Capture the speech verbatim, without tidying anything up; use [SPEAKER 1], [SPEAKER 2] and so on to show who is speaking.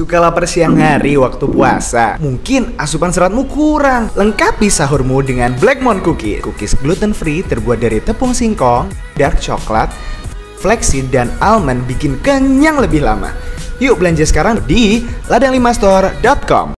[SPEAKER 1] Suka lapar siang hari waktu puasa? Mungkin asupan seratmu kurang. Lengkapi sahurmu dengan Blackmon Cookies. Cookies gluten free terbuat dari tepung singkong, dark coklat, flaxseed, dan almond bikin kenyang lebih lama. Yuk belanja sekarang di ladang lima store dot com.